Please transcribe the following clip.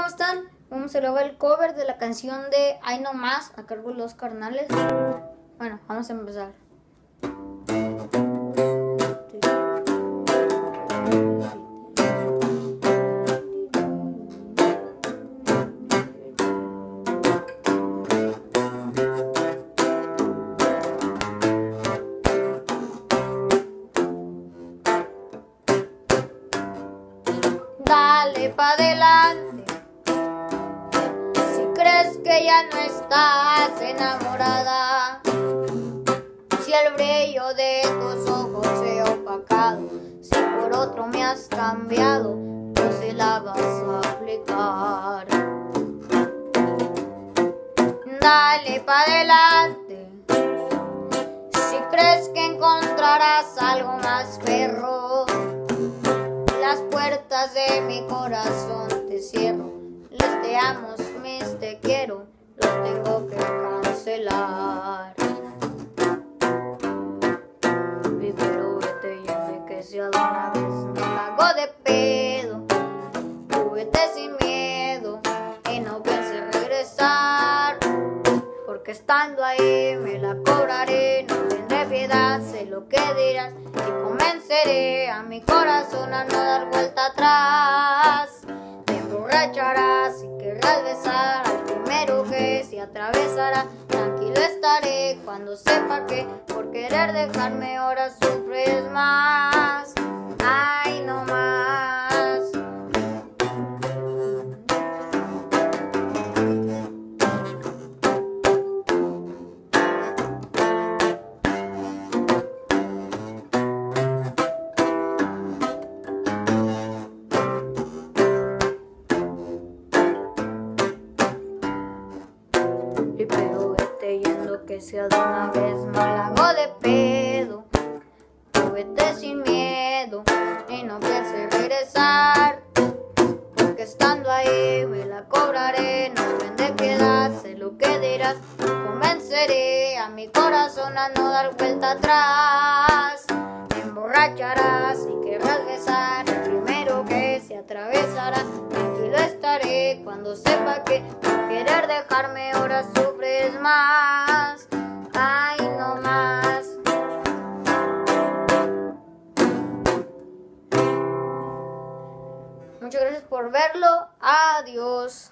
¿cómo están? Vamos a grabar el cover de la canción de Ay No Más a cargo de Los Carnales. Bueno, vamos a empezar. Dale pa' adelante, si crees que ya no estás enamorada, si el brillo de tus ojos se ha opacado, si por otro me has cambiado, no se la vas a aplicar. Dale pa' adelante, si crees que encontrarás algo más perro, las puertas de mi corazón te cierro. Les te amo, mis te quiero, los tengo que cancelar. Pero vete y que sea de una vez, no la hago de pedo. Tú vete sin miedo y no pienses regresar, porque estando ahí me la cobraré. No tendré piedad, sé lo que dirás y convenceré a mi corazón a no dar vuelta atrás. Te emborracharás y querrás besar al primero que se atravesará. Tranquilo estaré cuando sepa que por querer dejarme ahora sufres más. Ay, no más. Pero vete yendo que sea de una vez, no la hago de pedo. Tú vete sin miedo y no pienses regresar, porque estando ahí me la cobraré. No tendré piedad, sé lo que dirás, convenceré a mi corazón a no dar vuelta atrás. Te emborracharás y querrás besar al primero que se atravesará. Tranquilo estaré cuando sepa que por querer dejarme ahora sufres más. Ay, no más. Muchas gracias por verlo. Adiós.